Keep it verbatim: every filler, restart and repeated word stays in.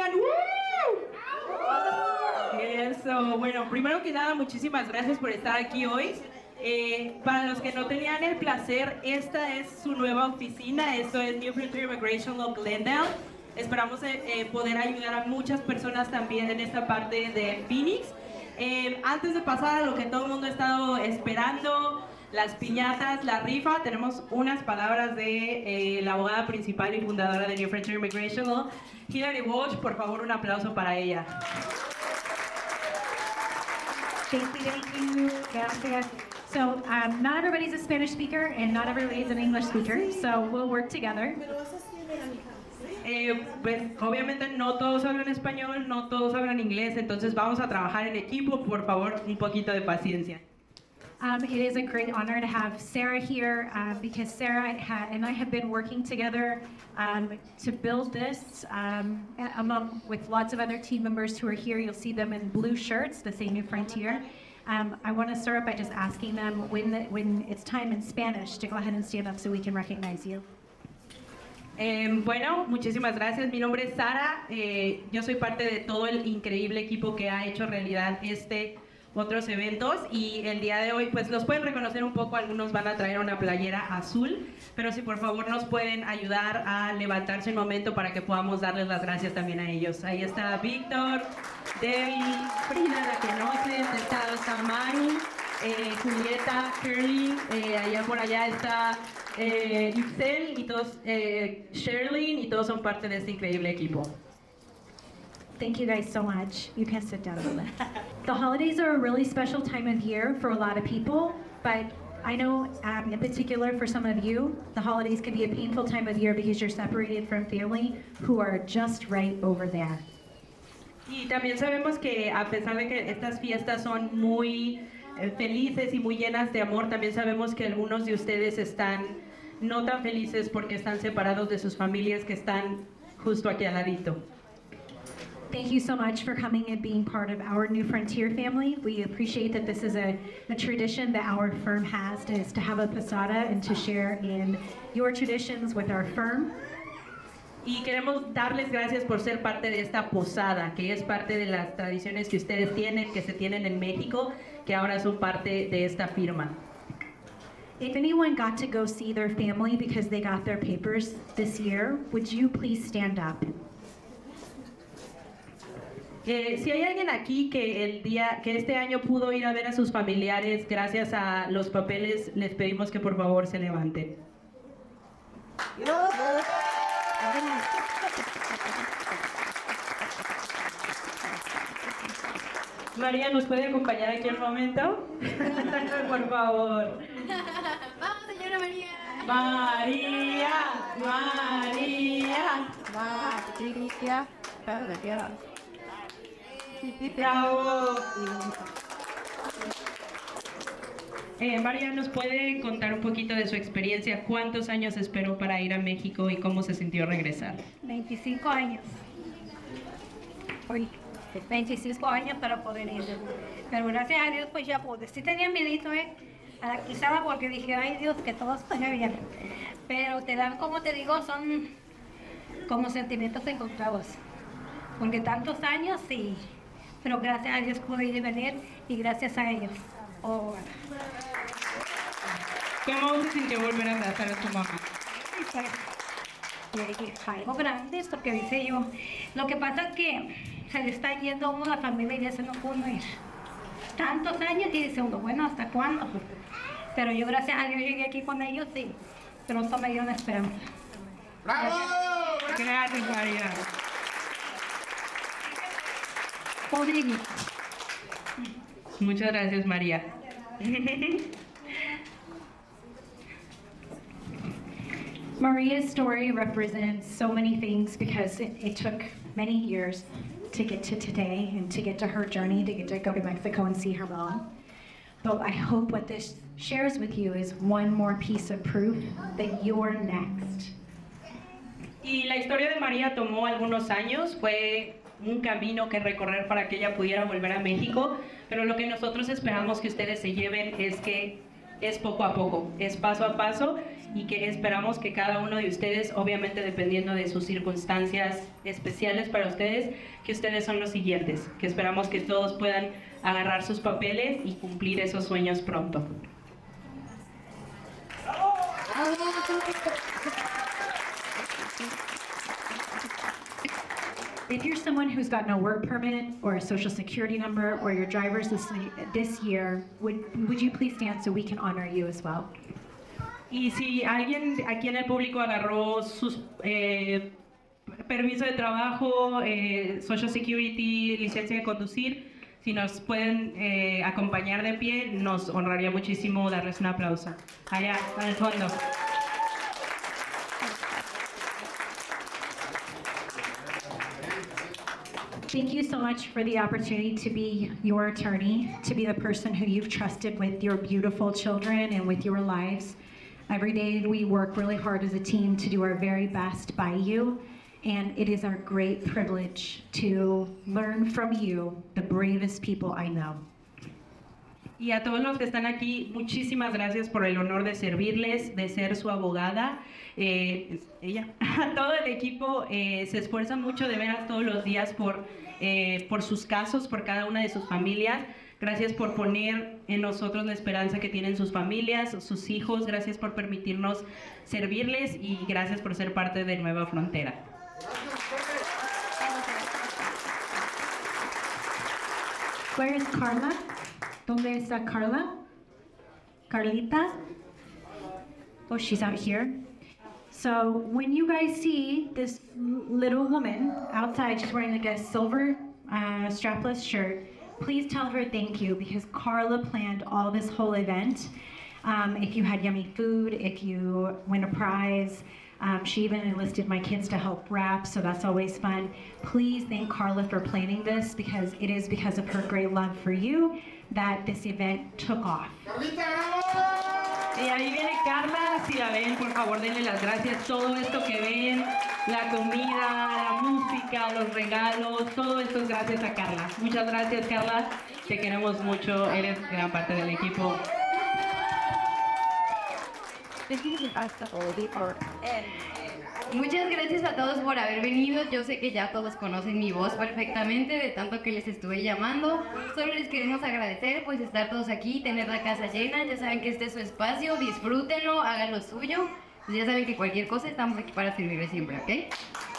everyone. Woo! Eso, bueno, primero que nada, muchísimas gracias por estar aquí hoy. Eh, para los que no tenían el placer, esta es su nueva oficina, esto es New Frontier Immigration Law Glendale. Esperamos eh, eh, poder ayudar a muchas personas también en esta parte de Phoenix. Eh, antes de pasar a lo que todo el mundo ha estado esperando, las piñatas, la rifa, tenemos unas palabras de eh, la abogada principal y fundadora de New Frontier Immigration Law, Hilary Walsh. Por favor, un aplauso para ella. Thank you, thank you. Gracias. So, um, not everybody's a Spanish speaker and not everybody's an English speaker, so we'll work together. Eh, pues obviamente no todos hablan español, no todos hablan inglés, entonces vamos a trabajar en equipo. Por favor, un poquito de paciencia. Um, it is a great honor to have Sarah here uh, because Sarah ha and I have been working together um, to build this um, among with lots of other team members who are here. You'll see them in blue shirts, the same New Frontier. Um, I want to start by just asking them when, the, when it's time in Spanish to go ahead and stand up so we can recognize you. Eh, bueno, muchísimas gracias. Mi nombre es Sara. Eh, yo soy parte de todo el increíble equipo que ha hecho realidad este otros eventos, y el día de hoy pues los pueden reconocer un poco. Algunos van a traer una playera azul, pero si por favor nos pueden ayudar a levantarse un momento para que podamos darles las gracias también a ellos. Ahí está Víctor, Debbie, Frida, la que conocen, está, está Mari, eh, Julieta, Curly, eh, allá por allá está eh, Ixel y todos, eh, Sherlyn, y todos son parte de este increíble equipo. Thank you guys so much. You can sit down a little bit. The holidays are a really special time of year for a lot of people, but I know um, in particular for some of you, the holidays can be a painful time of year because you're separated from family who are just right over there. Y también sabemos que a pesar de que estas fiestas son muy eh, felices y muy llenas de amor, también sabemos que algunos de ustedes están no tan felices porque están separados de sus familias que están justo aquí al ladito. Thank you so much for coming and being part of our New Frontier family. We appreciate that this is a, a tradition that our firm has, to, is to have a posada and to share in your traditions with our firm. Y queremos darles gracias por ser parte de esta posada, que es parte de las tradiciones que ustedes tienen, que se tienen en México, que ahora son parte de esta firma. If anyone got to go see their family because they got their papers this year, would you please stand up? Eh, si hay alguien aquí que el día que este año pudo ir a ver a sus familiares gracias a los papeles, les pedimos que por favor se levanten. María, ¿nos puede acompañar aquí un momento? Por favor. Vamos, señora María. María, María, María. María. Bravo. Eh, María, ¿nos puede contar un poquito de su experiencia? ¿Cuántos años esperó para ir a México y cómo se sintió regresar? veinticinco años. Uy, veinticinco años para poder ir. Pero gracias a Dios, pues ya pude. Sí tenía miedito, ¿eh? Quizá porque dije, ay Dios, que todo esté bien. Pero te dan, como te digo, son como sentimientos encontrados. Porque tantos años, sí. Pero gracias a Dios pude ir y venir, y gracias a ellos. Oh, bueno. ¿Cómo se sintió volver a abrazar a tu mamá? Algo grande, esto que dice yo. Lo que pasa es que se le está yendo a uno la familia y ya se no pudo ir. Tantos años y dice uno, bueno, ¿hasta cuándo? Pero yo gracias a Dios llegué aquí con ellos y pronto me dieron esperanza. ¡Bravo! Gracias, María. Muchas gracias, María. Maria's story represents so many things because it, it took many years to get to today and to get to her journey, to get to go to Mexico and see her mom. But I hope what this shares with you is one more piece of proof that you're next. Y la historia de María tomó algunos años, fue un camino que recorrer para que ella pudiera volver a México, pero lo que nosotros esperamos que ustedes se lleven es que es poco a poco, es paso a paso, y que esperamos que cada uno de ustedes, obviamente dependiendo de sus circunstancias especiales para ustedes, que ustedes son los siguientes, que esperamos que todos puedan agarrar sus papeles y cumplir esos sueños pronto. If you're someone who's got no work permit or a social security number or your driver's this, this year, would, would you please stand so we can honor you as well? Y si alguien aquí en el público agarró sus eh, permiso de trabajo, eh, Social Security, licencia de conducir, si nos pueden eh, acompañar de pie, nos honraría muchísimo darles un aplauso. Allá, al fondo. Thank you so much for the opportunity to be your attorney, to be the person who you've trusted with your beautiful children and with your lives. Every day we work really hard as a team to do our very best by you, and it is our great privilege to learn from you, the bravest people I know. Y a todos los que están aquí, muchísimas gracias por el honor de servirles, de ser su abogada. Eh, ella, a todo el equipo eh, se esfuerza mucho de veras todos los días por, eh, por sus casos, por cada una de sus familias. Gracias por poner en nosotros la esperanza que tienen sus familias, sus hijos. Gracias por permitirnos servirles y gracias por ser parte de Nueva Frontera. Where is Carla? ¿Dónde está Carla? Carlita? Oh, she's out here. So when you guys see this little woman outside, she's wearing like a silver uh, strapless shirt, please tell her thank you because Carla planned all this whole event. Um, if you had yummy food, if you win a prize, um, she even enlisted my kids to help wrap, so that's always fun. Please thank Carla for planning this because it is because of her great love for you that this event took off. Y ahí viene Carla, si la ven, por favor denle las gracias. Todo esto que ven, la comida, la música, los regalos, todo esto es gracias a Carla. Muchas gracias, Carla, te queremos mucho, eres gran parte del equipo. Muchas gracias a todos por haber venido. Yo sé que ya todos conocen mi voz perfectamente de tanto que les estuve llamando. Solo les queremos agradecer pues estar todos aquí, tener la casa llena. Ya saben que este es su espacio, disfrútenlo, hagan lo suyo. Pues ya saben que cualquier cosa estamos aquí para servirles siempre, ¿ok?